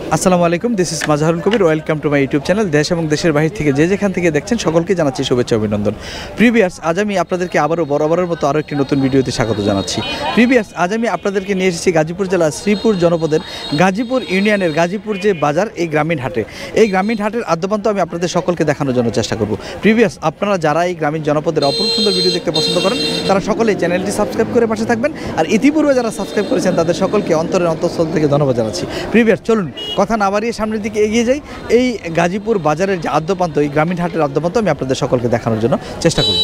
আসসালামু আলাইকুম, this is Mazharul Kabir. Welcome to my YouTube channel. দেশ এবং দেশের বাহির থেকে যে যেখান থেকে দেখছেন সকলকে জানাচ্ছি শুভেচ্ছা অভিনন্দন। প্রিভিয়াস আজ আমি আপনাদেরকে আবারও বরাবরের মতো আরও একটি নতুন ভিডিওতে স্বাগত জানাচ্ছি। আজ আমি আপনাদেরকে নিয়ে এসেছি গাজীপুর জেলার শ্রীপুর জনপদের গাজীপুর ইউনিয়নের গাজীপুর যে বাজার, এই গ্রামীণ হাটে। এই গ্রামীণ হাটের আদ্যপান্ত আমি আপনাদের সকলকে দেখানোর জন্য চেষ্টা করব। আপনারা যারা এই গ্রামীণ জনপদের অপরূপ সুন্দর ভিডিও দেখতে পছন্দ করেন তারা সকলেই চ্যানেলটি সাবস্ক্রাইব করে পাশে থাকবেন। আর ইতিপূর্বে যারা সাবস্ক্রাইব করেছেন তাদের সকলকে অন্তঃস্থল থেকে ধন্যবাদ জানাচ্ছি। চলুন কথা না বাড়িয়ে সামনের দিকে এগিয়ে যাই। এই গাজীপুর বাজারের যে আদ্যপান্ত, এই গ্রামীণ হাটের আদ্যপান্ত আমি আপনাদের সকলকে দেখানোর জন্য চেষ্টা করব।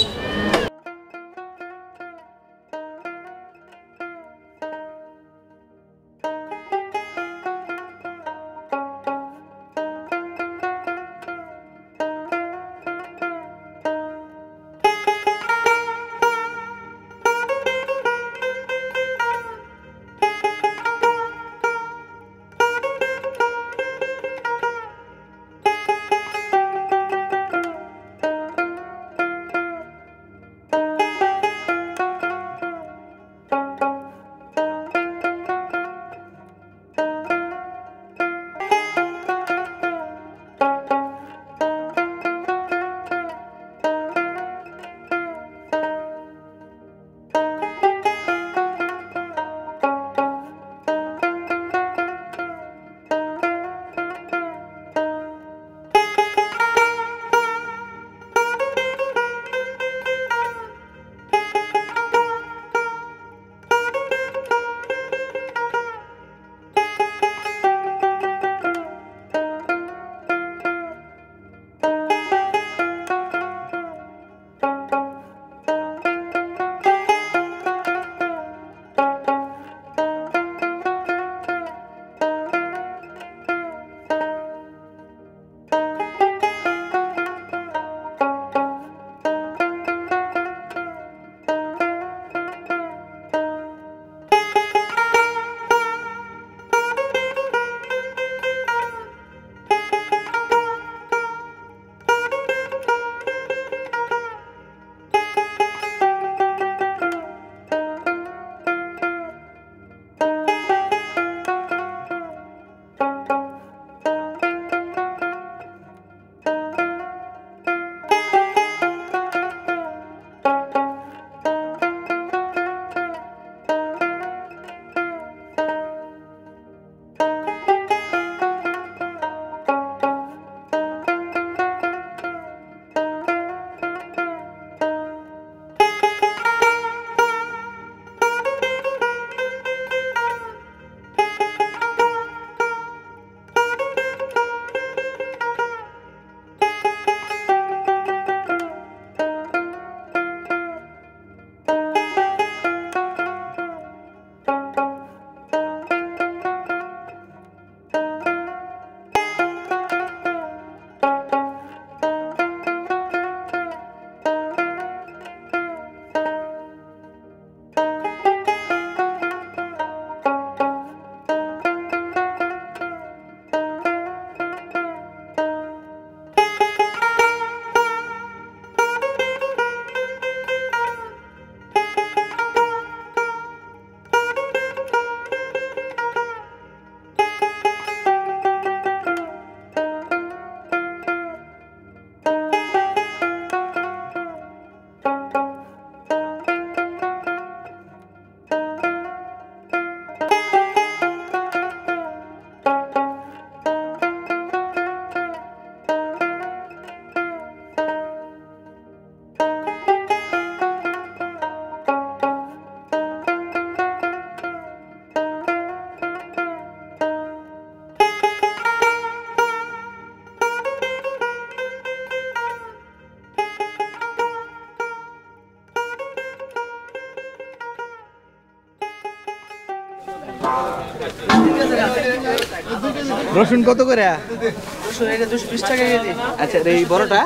রসুন কত করে? রসুন এটা 220 টাকা কেজি। আচ্ছা, এই বড়টা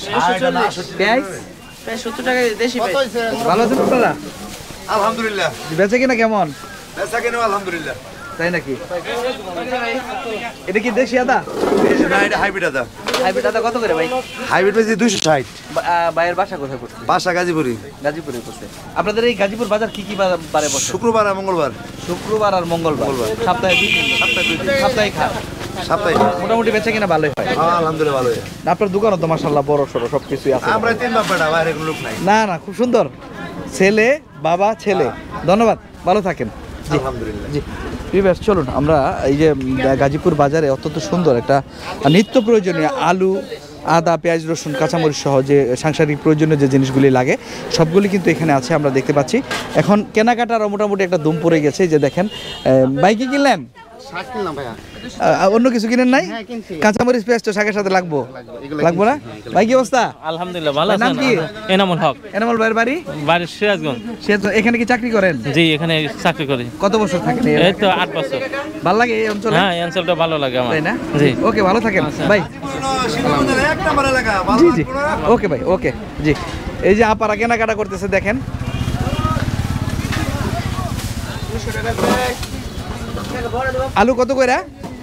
পেঁয়াজ 70 টাকা দেশি পেঁয়াজ। ভালো আছেন আপনারা? আলহামদুলিল্লাহ। বেচে কিনা কেমন? বেচা কিনা আলহামদুলিল্লাহ। তাই নাকি? এটা কি দেশি আদা? না, এটা হাইব্রিড আদা। হাইব্রিড আদা কত করে ভাই? হাইব্রিড পেয়েছি 260। ভাইয়ের বাসা কোথায় পড়ছে? বাসা গাজীপুরি। গাজীপুরে পড়ছে। আপনাদের এই গাজীপুর বাজার কি কি বারে বসে? শুক্রবার আর মঙ্গলবার। শুক্রবার আর মঙ্গলবার। সপ্তাহে 2 দিন। সপ্তাহে হাট। সাপ্তাহিক মোটামুটি বেচা কিনা ভালোই হয়। আলহামদুলিল্লাহ ভালো না, আপনার দোকানও তো মাশাআল্লাহ বড় সড়ো সবকিছুই আছে। আমরা 3 বাপ্পাটা বাইরে কোনো লোক নাই। না না, খুব সুন্দর ছেলে বাবা ছেলে। ধন্যবাদ, ভালো থাকেন। জি আলহামদুলিল্লাহ। জি প্রিভিয়াস চলুন আমরা এই যে গাজীপুর বাজারে অত্যন্ত সুন্দর একটা নিত্য প্রয়োজনীয় আলু, আদা, পেঁয়াজ, রসুন, কাঁচামরিচ সহ যে সাংসারিক প্রয়োজনীয় যে জিনিসগুলি লাগে সবগুলি কিন্তু এখানে আছে, আমরা দেখতে পাচ্ছি। এখন কেনাকাটার মোটামুটি একটা দুম পড়ে গেছে। যে দেখেন বাইক কি কিনলেন? অন্য কিছু কিনেন নাই? কাঁচামরিচ পেঁয়াজ তো শাকের সাথে লাগবো না? ভাই কি অবস্থা? আলহামদুলিল্লাহ ভালো নাম আছেন? কি? এনামুল হক। এনামুল ভাইয়ের বাড়ি? বাড়ি সিরাজগঞ্জ। এখানে কি চাকরি করেন? জি, এখানে চাকরি করি। কত বছর থাকেন? এই তো 8 বছর। ভালো লাগে এই অঞ্চলে? হ্যাঁ, এই অঞ্চলটা ভালো লাগে আমার। তাই না? জি। ওকে, ভালো থাকেন ভাই। এক নাম্বার এলাকা ভালো জি জি ওকে ভাই, ওকে জি। এই যে আপারা কেনাকাটা করতেছে দেখেন। আলু কত কইরা?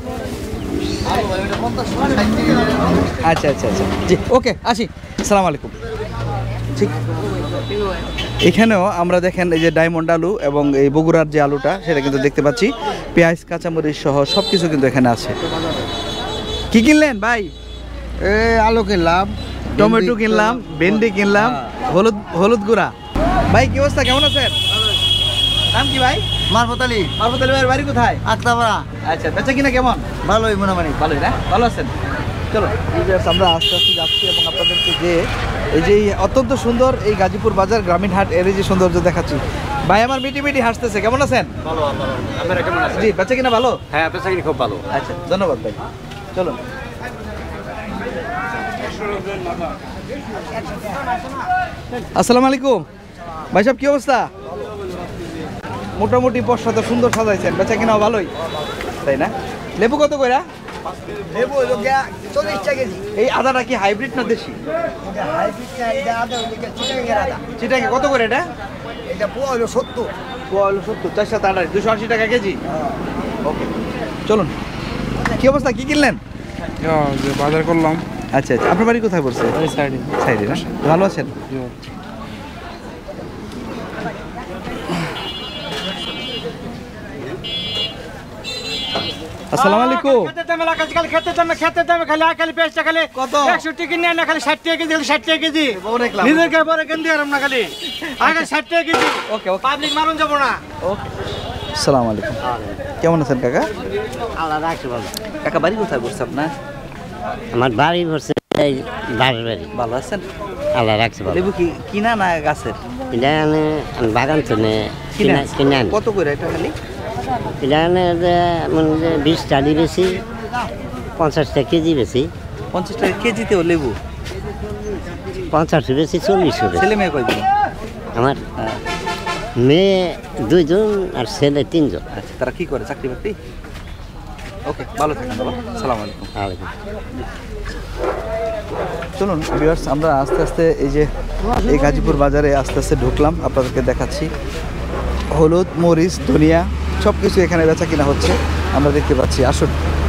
আচ্ছা আচ্ছা আচ্ছা জি ওকে, আসি। আসসালামু আলাইকুম। ঠিক এখানেও আমরা দেখেন এই যে ডায়মন্ড আলু এবং এই বগুড়ার যে আলুটা সেটা কিন্তু দেখতে পাচ্ছি। পেঁয়াজ, কাঁচামরিচ সহ সব কিছু কিন্তু এখানে আছে। কি কিনলেন ভাই? আলু কিনলাম, টমেটো কিনলাম, ভেন্ডি কিনলাম, হলুদ গুঁড়া। ভাই কি অবস্থা, কেমন আছেন? নাম কি ভাই? মারফত আলী, মারফত আলী ভাইয়ের বাড়ি কোথায়? আক্তাপাড়া। আচ্ছা, বেচা কিনা কেমন? ভালোই মোটামুটি। ভালোই না? ভালো আছেন? চলো আমরা আস্তে আস্তে যাচ্ছি এবং আপনাদেরকে যে এই যে অত্যন্ত সুন্দর এই গাজীপুর বাজার গ্রামীণ হাট এর যে সৌন্দর্য দেখাচ্ছি। ভাই আমার মিটি মিটি হাসতেছে, কেমন আছেন? ভালো আপনারা কেমন আছেন? জি, বেচা কিনা ভালো? হ্যাঁ, আপনার চাকরি খুব ভালো। আচ্ছা, ধন্যবাদ ভাই। চলো। আসসালামু আলাইকুম ভাই সাহেব, কি অবস্থা? মোটামুটি পশ্চাতে সুন্দর সাজাইছেন, বেচা কিনাও ভালোই, তাই না? লেবু কত কইরা? লেবু 40 টাকা কেজি। এই আদাটা কি হাইব্রিড না দেশি? এটা হাইব্রিড না, এটা আদা ওদিকে চিটাগাঙ্গের আদা। সেটাকে কত করে এটা? এটা পোয়া হলো 70। পোয়া হলো 70, 4 7 8 280 টাকা কেজি। ওকে, চলুন। কি অবস্থা, কি কিনলেন? বাজার করলাম। আচ্ছা আচ্ছা, আপনার বাড়ি কোথায় পড়ছে? সাইডে না? ভালো আছেন? আসসালামু আলাইকুম। খেতে দামে খালি খালি পেঁয়াজটা খালি কত? 160 কিনে না, খালি 60 টাকা কেজি, 60 টাকা কেজি। অনেক লাভ। নিজেকে বড় কেন দিয়ে না খালি আগে 60 টাকা কেজি। ওকে ওকে পাবলিক মারুন যাব না। ওকে। আসসালামু আলাইকুম। কেমন আছেন কাকা? আল্লাহ রাখছে ভালো। কাকা বাড়ি কোথায় পড়ছে আপনার? আমার বাড়ি পড়ছে এই বাড়ির বাড়ি। ভালো আছেন? আল্লাহ রাখছে ভালো। লেবু কি কিনা না গাছের? এটা আমি বাগান তো কিনা? কিনে আনি। কত করে এটা খালি? এটা মানে 20 টাকা বেশি, 50 টাকা কেজি বেশি। 50 টাকা কেজিতেও লেবু? 50 বেশি, 40 বেশি। ছেলে মেয়ে কয়জন? আমার মেয়ে 2 জন আর ছেলে 3 জন। আচ্ছা, তারা কি করে, চাকরি বাকরি? ওকে, ভালো থাকেন বাবা। আসসালামু আলাইকুম। আলাইকুম। চলুন ভিউয়ার্স, আমরা আস্তে আস্তে এই যে এই গাজীপুর বাজারে আস্তে আস্তে ঢুকলাম, আপনাদেরকে দেখাচ্ছি। হলুদ, মরিচ, ধনিয়া সব কিছু এখানে বেচা কিনা হচ্ছে, আমরা দেখতে পাচ্ছি। আসুন,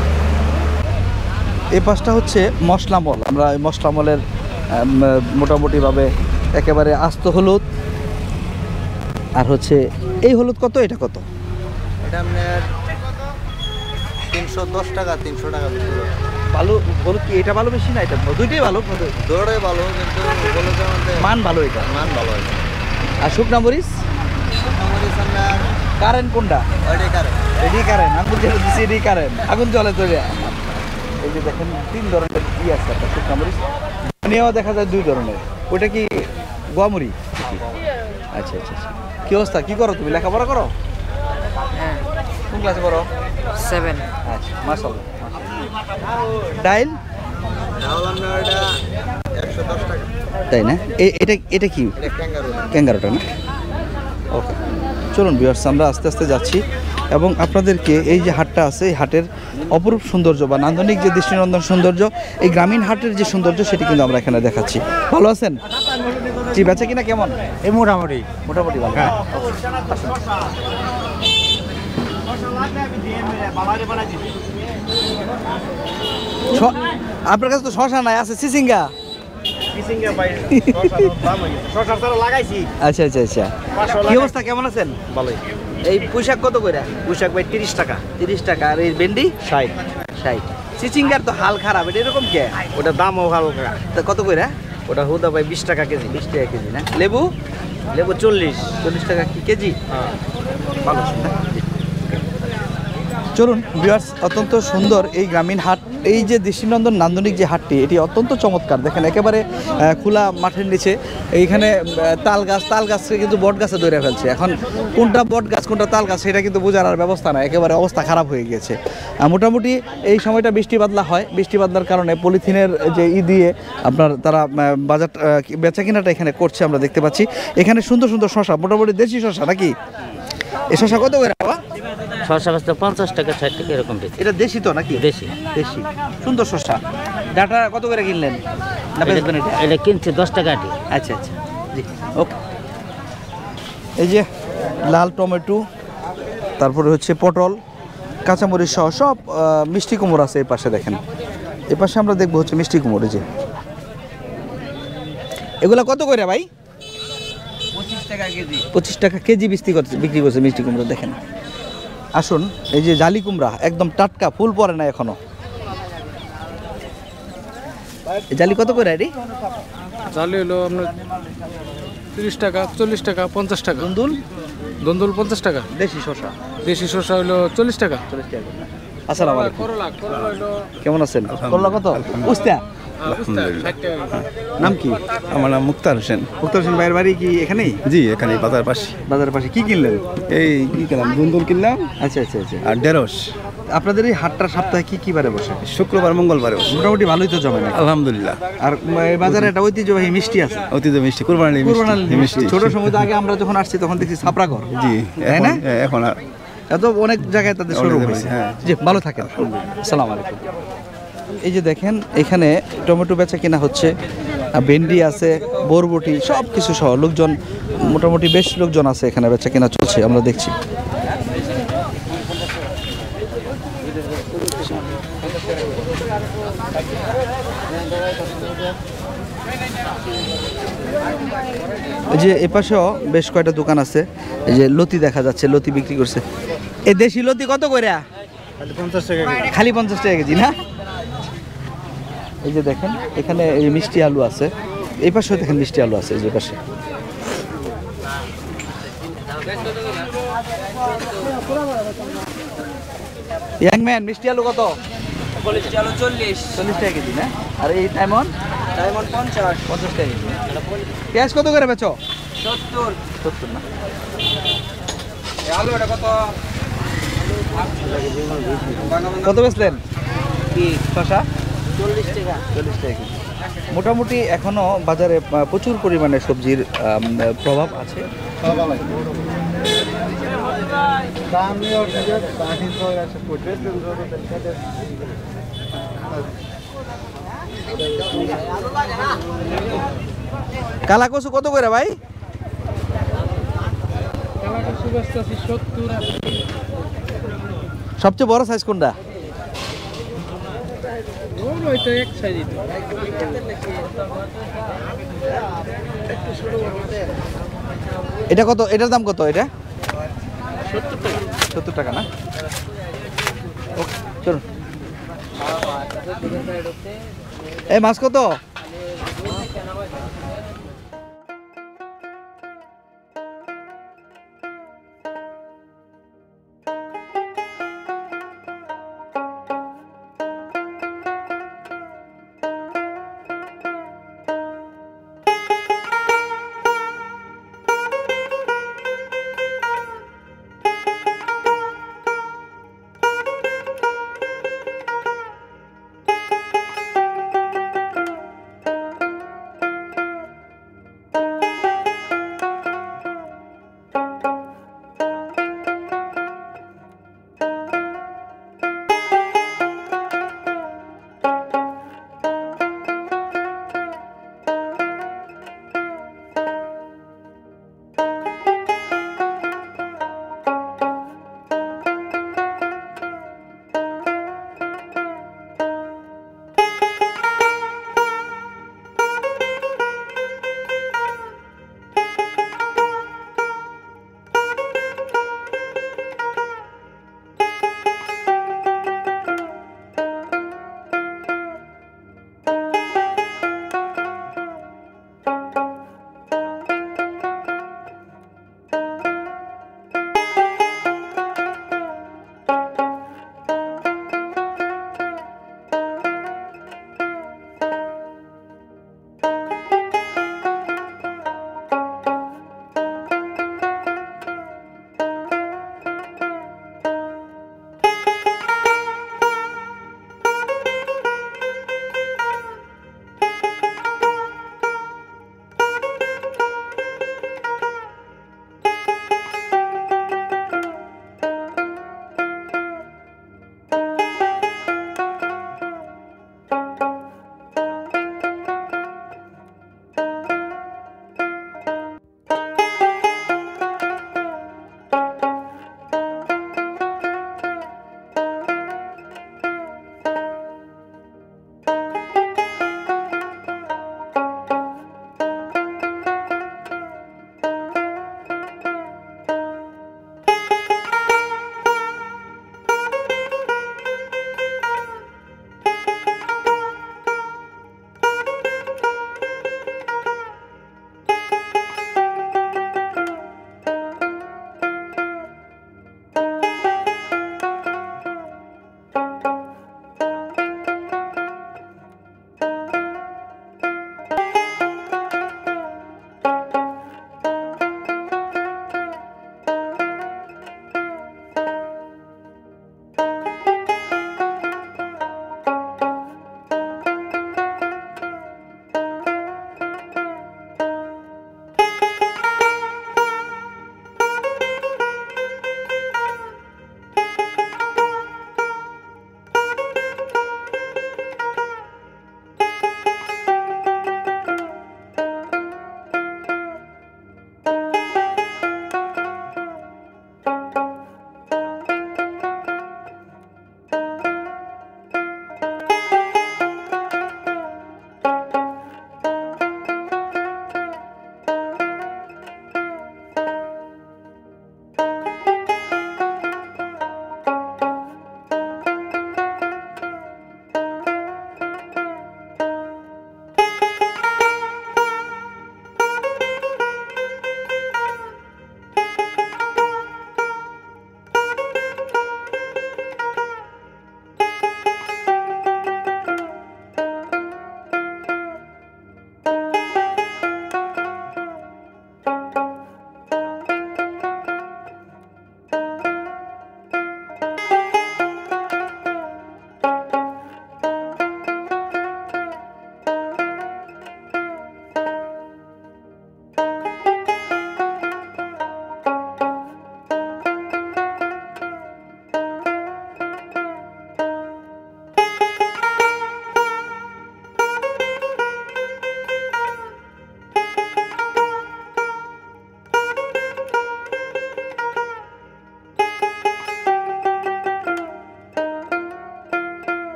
এই পাশটা হচ্ছে মশলা মল। আমরা এই মশলা মলের মোটামুটিভাবে একেবারে আস্ত হলুদ আর হচ্ছে এই হলুদ কত, এটা কত? এটা আপনার 310 টাকা, 300 টাকা। ভালো হলুদ কি এটা ভালো বেশি না এটা? দুইটাই ভালো, দৌড়াই ভালো, কিন্তু হলুদের মধ্যে মান ভালো এটা। মান ভালো হয়। আর শুকনা মরিচ মরিচ আপনার কারেন্ট কোনটা? ওইটাই কারে। এডি কারেন্ট, আগুন জ্বলে দিচ্ছি, এডি কারেন্ট, আগুন জ্বলে চলে। এই যে দেখেন 3 ধরনের ই আছে একটা শুকনা মরিচ। ধনিয়াও দেখা যায় 2 ধরনের। ওটা কি গোয়ামুড়ি? আচ্ছা আচ্ছা আচ্ছা। কি অবস্থা, কি করো তুমি? লেখাপড়া করো? হ্যাঁ, কোন ক্লাসে পড়ো? 7। আচ্ছা, মাশাআল্লাহ। ডাইল তাহলে আপনার এটা 110 টাকা। তাই না? এটা এটা কি? এটা ক্যাঙ্গারু। ক্যাঙ্গারোটা না? ওকে, চলুন ভিউয়ার্স, আমরা আস্তে আস্তে যাচ্ছি এবং আপনাদেরকে এই যে হাটটা আছে এই হাটের অপরূপ সৌন্দর্য বা নান্দনিক যে দৃষ্টিনন্দন সৌন্দর্য, এই গ্রামীণ হাটের যে সৌন্দর্য সেটি কিন্তু আমরা এখানে দেখাচ্ছি। ভালো আছেন? জি, বেচা কিনা কেমন? এই মোটামুটি মোটামুটি ভালো। আপনার কাছে তো শশা নাই, আছে চিচিঙ্গা। লাগাইছি। আচ্ছা আচ্ছা আচ্ছা, কি অবস্থা, কেমন আছেন? ভালোই। এই পোশাক কত করে? পোশাক ভাই 30 টাকা। 30 টাকা। আর এই ভেন্ডি? 60। 60 চিচিঙ্গার তো হাল খারাপ, এটা এরকম কে? ওটা দামও ভালো কাকা। তা কত করে? ওটা হুদা ভাই 20 টাকা কেজি। 20 টাকা কেজি না? লেবু লেবু 40। 40 টাকা কি কেজি? হ্যাঁ। ভালো সুন্দর। চলুন ভিউয়ার্স, অত্যন্ত সুন্দর এই গ্রামীণ হাট, এই যে দৃষ্টিনন্দন নান্দনিক যে হাটটি, এটি অত্যন্ত চমৎকার। দেখেন একেবারে খোলা মাঠের নিচে এইখানে তাল গাছকে কিন্তু বট গাছে ধরে ফেলছে। এখন কোনটা বট গাছ কোনটা তাল গাছ সেটা কিন্তু বোঝার আর ব্যবস্থা নাই, একেবারে অবস্থা খারাপ হয়ে গিয়েছে। মোটামুটি এই সময়টা বৃষ্টি বাদলা হয়, বৃষ্টি বাদলার কারণে পলিথিনের যে দিয়ে আপনার তারা বাজার বেচা কিনাটা এখানে করছে আমরা দেখতে পাচ্ছি। এখানে সুন্দর সুন্দর শশা, মোটামুটি দেশি শশা নাকি? এই শশা কত করে বাবা? শসা বস্তা 50 টাকা 60 টাকা এরকম বেশি। এটা দেশি তো নাকি? দেশি। দেশি সুন্দর শসা। ডাটা কত করে কিনলেন না বেচবেন এটা? এটা কিনছে 10 টাকা আটি। আচ্ছা আচ্ছা, জি ওকে। এই যে লাল টমেটো, তারপরে হচ্ছে পটল, কাঁচামরিচ সহ সব মিষ্টি কুমড়ো আছে এই পাশে। দেখেন এই পাশে আমরা দেখবো হচ্ছে মিষ্টি কুমড়ো। এই যে এগুলা কত করে ভাই? 25 টাকা কেজি। 25 টাকা কেজি বিক্রি করছে মিষ্টি কুমড়ো। দেখেন আসুন, এই যে জালি কুমড়া একদম টাটকা, ফুল পড়ে না এখনো। জালি কত করে এটি? চালু হলো আপনার 30 টাকা, 40 টাকা, 50 টাকা। দুন্দুল দন্দুল 50 টাকা। দেশি শসা দেশি শসা হলো 40 টাকা। 40 টাকা। আসসালামু আলাইকুম, করলা হলো কেমন আছেন? করলা কত? উস্তা। 60 টাকা। নাম কি? আমার নাম মুক্তার হোসেন। মুক্তার হোসেন ভাইয়ের বাড়ি কি এখানেই? জি, এখানে বাজার পাশে। বাজারের পাশে। কি কিনলেন? এই কি কিনলাম, দুন্দুল কিনলাম আচ্ছা আচ্ছা আচ্ছা। আর ঢেঁড়স। আপনাদের এই হাটটা সপ্তাহে কি বারে বসে? শুক্রবার মঙ্গলবারে। মোটামুটি ভালোই তো জমে না? আলহামদুলিল্লাহ। আর এই বাজারে একটা ঐতিহ্যবাহী মিষ্টি আছে, অতীত মিষ্টি, কুরবানি কুরবানির মিষ্টি। মিষ্টি। ছোট সময় তো আগে আমরা যখন আসছি তখন দেখছি ছাপড়া ঘর, জি, তাই না? এখন আর এত অনেক জায়গায় তাদের অনেক শোরুম জায়গায়, হয়েছে। হ্যাঁ। জি ভালো থাকেন, আসসালামু আলাইকুম। এই যে দেখেন এখানে টমেটো বেচা কিনা হচ্ছে, ভেন্ডি আছে, বরবটি সব কিছু সহ লোকজন, মোটামুটি বেশ লোকজন আছে এখানে, বেচা কিনা চলছে আমরা দেখছি। এই যে এপাশেও বেশ কয়টা দোকান আছে, এই যে লতি দেখা যাচ্ছে, লতি বিক্রি করছে। এই দেশি লতি কত করে? 50 টাকা কেজি। খালি 50 টাকা কেজি না? এই যে দেখেন এখানে এই মিষ্টি আলু আছে, এই পাশেও দেখেন মিষ্টি আলু আছে, এই যে পাশে। ইয়াং ম্যান, মিষ্টি আলু কত? 40 40 টাকা কেজি না? আর এই ডায়মন্ড? 50 টাকা কেজি। পেঁয়াজ কত করে বেচো? 70 না? আলু এটা কত? কত বেচলেন কি শসা? 40 টাকা কেজি। মোটামুটি এখনো বাজারে প্রচুর পরিমাণে সবজির প্রভাব আছে। কালা কচু কত করে ভাই? সবচেয়ে বড় সাইজ কোনটা? এটা কত? এটার দাম কত? এটা 70 টাকা না? ওকে চলুন। এই মাছ কত?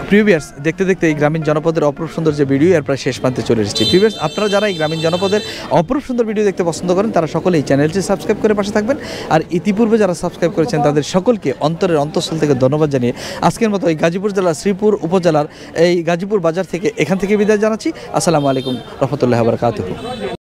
প্রিভিয়ার্স দেখতে দেখতে এই গ্রামীণ জনপদের অপরূপ সুন্দর যে ভিডিও এর প্রায় শেষ প্রান্তে চলে এসেছি। প্রিভিয়ার্স আপনারা যারা এই গ্রামীণ জনপদের অপরূপ সুন্দর ভিডিও দেখতে পছন্দ করেন তারা সকলেই চ্যানেলটি সাবস্ক্রাইব করে পাশে থাকবেন। আর ইতিপূর্বে যারা সাবস্ক্রাইব করেছেন তাদের সকলকে অন্তরের অন্তঃস্থল থেকে ধন্যবাদ জানিয়ে আজকের মতো এই গাজীপুর জেলার শ্রীপুর উপজেলার এই গাজীপুর বাজার থেকে এখান থেকে বিদায় জানাচ্ছি। আসসালামু আলাইকুম রহমতুল্লাহি ওয়া বারাকাতুহু।